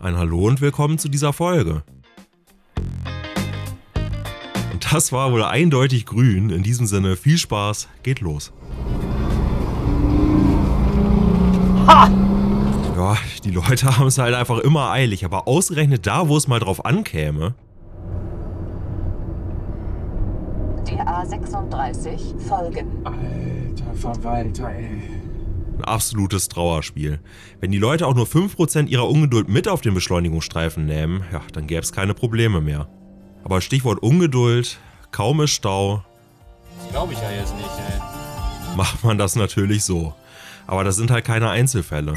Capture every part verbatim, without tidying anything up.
ein Hallo und willkommen zu dieser Folge. Und das war wohl eindeutig grün. In diesem Sinne, viel Spaß, geht los. Ha! Ja, die Leute haben es halt einfach immer eilig, aber ausgerechnet da, wo es mal drauf ankäme. Die A sechsunddreißig folgen. Alter Verwalter, ey. Ein absolutes Trauerspiel. Wenn die Leute auch nur fünf Prozent ihrer Ungeduld mit auf den Beschleunigungsstreifen nehmen, ja, dann gäbe es keine Probleme mehr. Aber Stichwort Ungeduld, kaum ist Stau. Das glaube ich ja jetzt nicht, ey. Macht man das natürlich so. Aber das sind halt keine Einzelfälle.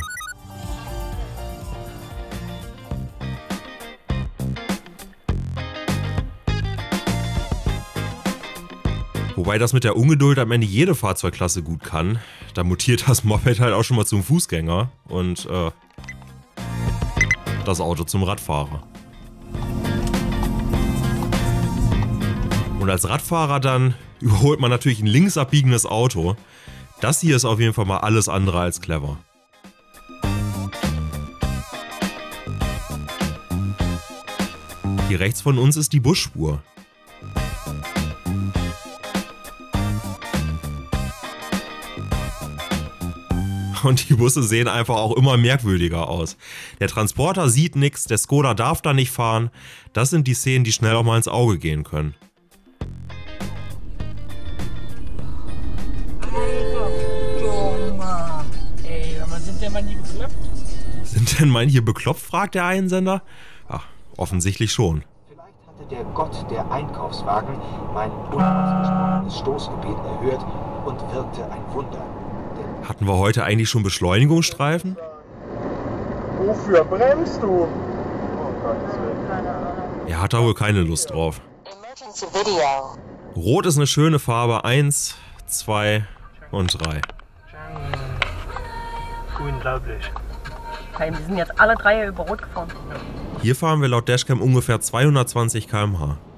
Wobei das mit der Ungeduld am Ende jede Fahrzeugklasse gut kann. Da mutiert das Moped halt auch schon mal zum Fußgänger und äh, das Auto zum Radfahrer. Und als Radfahrer dann überholt man natürlich ein links abbiegendes Auto. Das hier ist auf jeden Fall mal alles andere als clever. Hier rechts von uns ist die Busspur. Und die Busse sehen einfach auch immer merkwürdiger aus. Der Transporter sieht nichts, der Skoda darf da nicht fahren. Das sind die Szenen, die schnell auch mal ins Auge gehen können. Ey, sind denn manche bekloppt? Sind denn manche bekloppt, fragt der Einsender. Ach, offensichtlich schon. Vielleicht hatte der Gott der Einkaufswagen mein unausgesprochenes Stoßgebet erhört und wirkte ein Wunder. Hatten wir heute eigentlich schon Beschleunigungsstreifen? Wofür bremst du? Oh Gottes Willen. Er hat da wohl keine Lust drauf. Rot ist eine schöne Farbe. Eins, zwei und drei. Unglaublich. Hey, wir sind jetzt alle drei über Rot gefahren. Hier fahren wir laut Dashcam ungefähr zweihundertzwanzig Kilometer pro Stunde.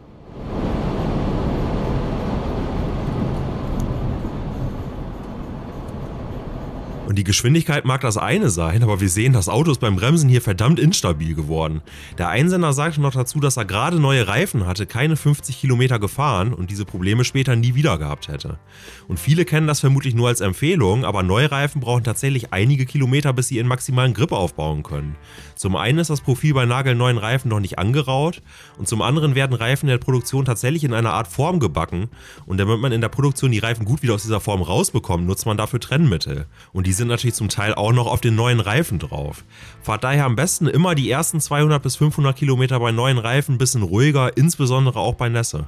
Und die Geschwindigkeit mag das eine sein, aber wir sehen, das Auto ist beim Bremsen hier verdammt instabil geworden. Der Einsender sagte noch dazu, dass er gerade neue Reifen hatte, keine fünfzig Kilometer gefahren und diese Probleme später nie wieder gehabt hätte. Und viele kennen das vermutlich nur als Empfehlung, aber neue Reifen brauchen tatsächlich einige Kilometer, bis sie ihren maximalen Grip aufbauen können. Zum einen ist das Profil bei nagelneuen Reifen noch nicht angeraut und zum anderen werden Reifen in der Produktion tatsächlich in einer Art Form gebacken und damit man in der Produktion die Reifen gut wieder aus dieser Form rausbekommt, nutzt man dafür Trennmittel. Und die sind natürlich zum Teil auch noch auf den neuen Reifen drauf. Fahrt daher am besten immer die ersten zweihundert bis fünfhundert Kilometer bei neuen Reifen ein bisschen ruhiger, insbesondere auch bei Nässe.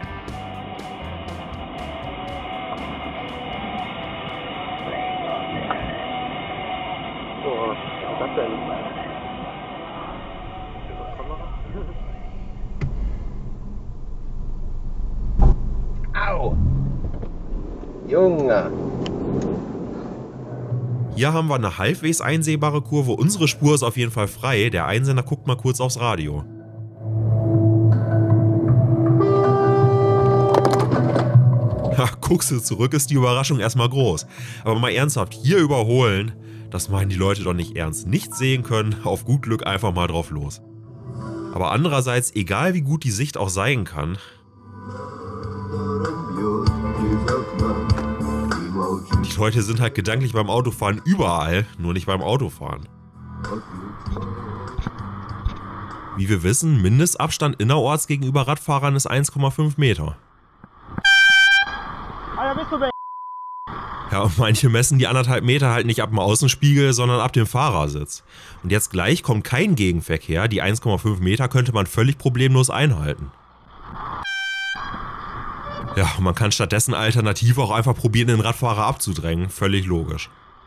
Oh, was ist das denn? Au! Junge! Hier haben wir eine halbwegs einsehbare Kurve. Unsere Spur ist auf jeden Fall frei. Der Einsender guckt mal kurz aufs Radio. Ja, guckst du zurück, ist die Überraschung erstmal groß. Aber mal ernsthaft, hier überholen, das meinen die Leute doch nicht ernst. Nichts sehen können, auf gut Glück einfach mal drauf los. Aber andererseits, egal wie gut die Sicht auch sein kann, die Leute sind halt gedanklich beim Autofahren überall, nur nicht beim Autofahren. Wie wir wissen, Mindestabstand innerorts gegenüber Radfahrern ist eins Komma fünf Meter. Ja, und manche messen die anderthalb Meter halt nicht ab dem Außenspiegel, sondern ab dem Fahrersitz. Und jetzt gleich kommt kein Gegenverkehr, die eins Komma fünf Meter könnte man völlig problemlos einhalten. Ja, man kann stattdessen alternativ auch einfach probieren, den Radfahrer abzudrängen. Völlig logisch.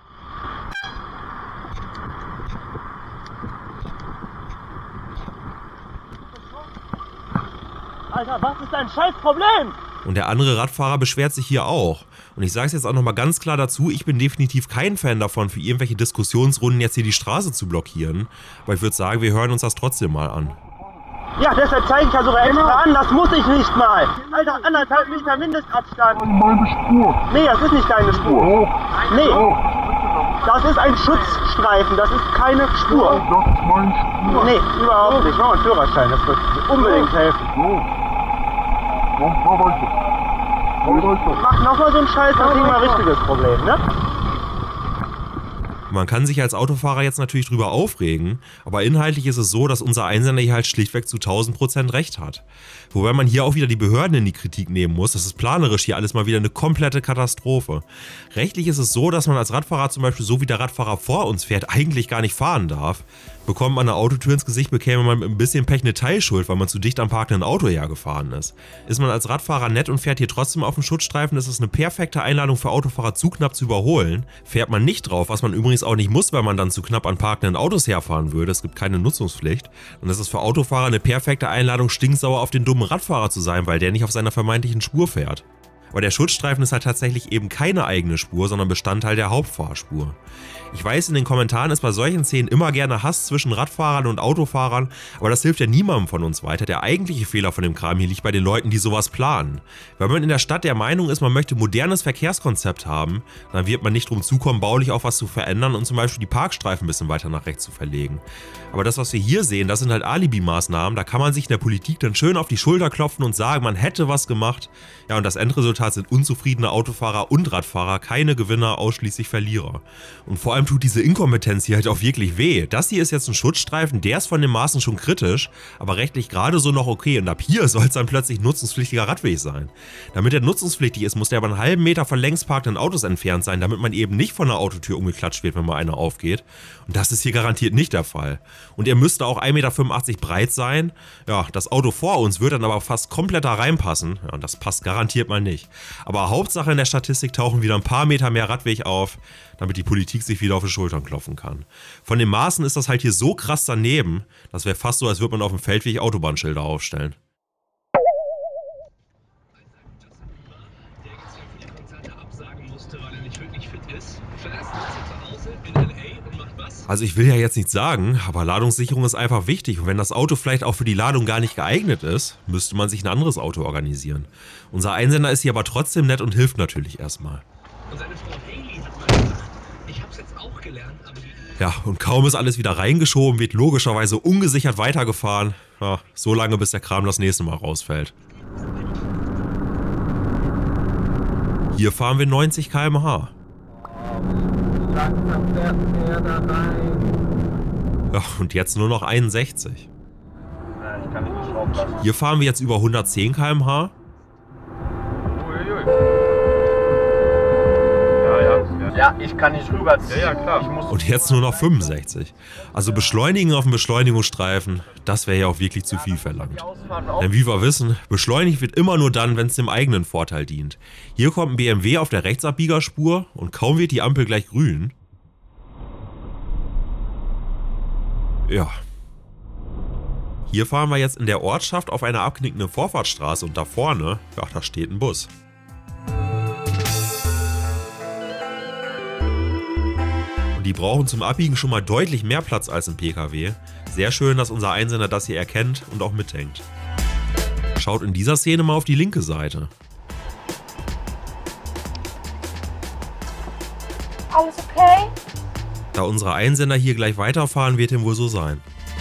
Alter, was ist dein scheiß Problem? Und der andere Radfahrer beschwert sich hier auch. Und ich sage es jetzt auch nochmal ganz klar dazu, ich bin definitiv kein Fan davon, für irgendwelche Diskussionsrunden jetzt hier die Straße zu blockieren. Aber ich würde sagen, wir hören uns das trotzdem mal an. Ja, deshalb zeige ich ja sogar extra an, das muss ich nicht mal. Alter, anderthalb Meter Mindestabstand. Meine Spur. Nee, das ist nicht deine Spur. Nee. Das ist ein Schutzstreifen, das ist keine Spur. Das ist mein Spur. Nee, überhaupt nicht. Mach mal einen Führerschein, das wird unbedingt helfen. So. Komm, fahr weiter. Fahr weiter. Mach nochmal so einen Scheiß, dann kriegen wir ein richtiges Problem, ne? Man kann sich als Autofahrer jetzt natürlich drüber aufregen, aber inhaltlich ist es so, dass unser Einsender hier halt schlichtweg zu tausend Prozent recht hat. Wobei man hier auch wieder die Behörden in die Kritik nehmen muss. Das ist planerisch hier alles mal wieder eine komplette Katastrophe. Rechtlich ist es so, dass man als Radfahrer zum Beispiel so wie der Radfahrer vor uns fährt, eigentlich gar nicht fahren darf. Bekommt man eine Autotür ins Gesicht, bekäme man mit ein bisschen Pech eine Teilschuld, weil man zu dicht am parkenden Auto hergefahren ist. Ist man als Radfahrer nett und fährt hier trotzdem auf dem Schutzstreifen, ist es eine perfekte Einladung für Autofahrer, zu knapp zu überholen. Fährt man nicht drauf, was man übrigens auch nicht muss, weil man dann zu knapp an parkenden Autos herfahren würde, es gibt keine Nutzungspflicht, dann ist es für Autofahrer eine perfekte Einladung, stinksauer auf den dummen Radfahrer zu sein, weil der nicht auf seiner vermeintlichen Spur fährt. Aber der Schutzstreifen ist halt tatsächlich eben keine eigene Spur, sondern Bestandteil der Hauptfahrspur. Ich weiß, in den Kommentaren ist bei solchen Szenen immer gerne Hass zwischen Radfahrern und Autofahrern, aber das hilft ja niemandem von uns weiter. Der eigentliche Fehler von dem Kram hier liegt bei den Leuten, die sowas planen. Wenn man in der Stadt der Meinung ist, man möchte ein modernes Verkehrskonzept haben, dann wird man nicht drum zukommen, baulich auch was zu verändern und zum Beispiel die Parkstreifen ein bisschen weiter nach rechts zu verlegen. Aber das, was wir hier sehen, das sind halt Alibi-Maßnahmen, da kann man sich in der Politik dann schön auf die Schulter klopfen und sagen, man hätte was gemacht. Ja, und das Endresultat sind unzufriedene Autofahrer und Radfahrer, keine Gewinner, ausschließlich Verlierer. Und vor allem tut diese Inkompetenz hier halt auch wirklich weh. Das hier ist jetzt ein Schutzstreifen, der ist von den Maßen schon kritisch, aber rechtlich gerade so noch okay. Und ab hier soll es dann plötzlich nutzungspflichtiger Radweg sein. Damit der nutzungspflichtig ist, muss der aber einen halben Meter von längs parkenden Autos entfernt sein, damit man eben nicht von der Autotür umgeklatscht wird, wenn mal einer aufgeht. Und das ist hier garantiert nicht der Fall. Und er müsste auch ein Meter fünfundachtzig breit sein. Ja, das Auto vor uns wird dann aber fast komplett da reinpassen. Ja, und das passt garantiert mal nicht. Aber Hauptsache in der Statistik tauchen wieder ein paar Meter mehr Radweg auf, damit die Politik sich wieder auf die Schultern klopfen kann. Von den Maßen ist das halt hier so krass daneben, das wäre fast so, als würde man auf dem Feldweg Autobahnschilder aufstellen. Also ich will ja jetzt nicht sagen, aber Ladungssicherung ist einfach wichtig und wenn das Auto vielleicht auch für die Ladung gar nicht geeignet ist, müsste man sich ein anderes Auto organisieren. Unser Einsender ist hier aber trotzdem nett und hilft natürlich erstmal. Und seine Frau Haley hat mal gesagt, ich hab's jetzt auch gelernt, aber die... Ja, und kaum ist alles wieder reingeschoben, wird logischerweise ungesichert weitergefahren. Ja, so lange, bis der Kram das nächste Mal rausfällt. Hier fahren wir neunzig Kilometer pro Stunde. Langsam fährt er da rein. Ja, und jetzt nur noch einundsechzig. Ja, ich kann nicht schrauben lassen. Hier fahren wir jetzt über hundertzehn Kilometer pro Stunde. Uiuiui. Ja, ja. Ja, ich kann nicht rüberziehen. Ja, ja, klar. Ich muss Und jetzt nur noch fünfundsechzig. Also beschleunigen auf dem Beschleunigungsstreifen, das wäre ja auch wirklich zu viel verlangt. Denn wie wir wissen, beschleunigt wird immer nur dann, wenn es dem eigenen Vorteil dient. Hier kommt ein B M W auf der Rechtsabbiegerspur und kaum wird die Ampel gleich grün. Ja. Hier fahren wir jetzt in der Ortschaft auf einer abknickenden Vorfahrtsstraße und da vorne, ja, da steht ein Bus. Die brauchen zum Abbiegen schon mal deutlich mehr Platz als ein P K W. Sehr schön, dass unser Einsender das hier erkennt und auch mitdenkt. Schaut in dieser Szene mal auf die linke Seite. Alles okay? Da unsere Einsender hier gleich weiterfahren, wird dem wohl so sein.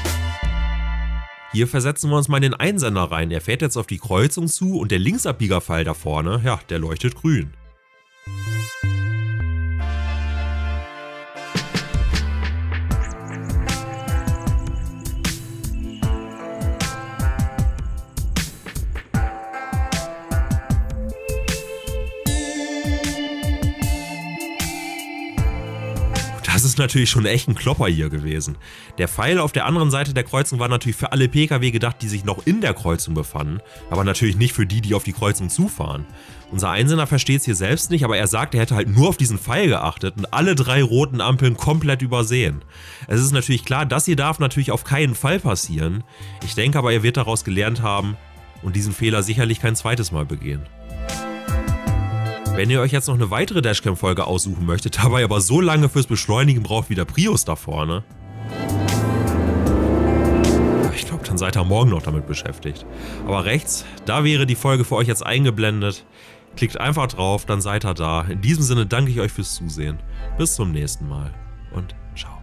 Hier versetzen wir uns mal in den Einsender rein. Er fährt jetzt auf die Kreuzung zu und der Linksabbiegerpfeil da vorne, ja, der leuchtet grün. Das ist natürlich schon echt ein Klopper hier gewesen. Der Pfeil auf der anderen Seite der Kreuzung war natürlich für alle P K W gedacht, die sich noch in der Kreuzung befanden, aber natürlich nicht für die, die auf die Kreuzung zufahren. Unser Einsender versteht es hier selbst nicht, aber er sagt, er hätte halt nur auf diesen Pfeil geachtet und alle drei roten Ampeln komplett übersehen. Es ist natürlich klar, das hier darf natürlich auf keinen Fall passieren. Ich denke aber, er wird daraus gelernt haben und diesen Fehler sicherlich kein zweites Mal begehen. Wenn ihr euch jetzt noch eine weitere Dashcam-Folge aussuchen möchtet, dabei aber so lange fürs Beschleunigen braucht wie der Prius da vorne, ich glaube, dann seid ihr morgen noch damit beschäftigt. Aber rechts, da wäre die Folge für euch jetzt eingeblendet. Klickt einfach drauf, dann seid ihr da. In diesem Sinne danke ich euch fürs Zusehen. Bis zum nächsten Mal und ciao.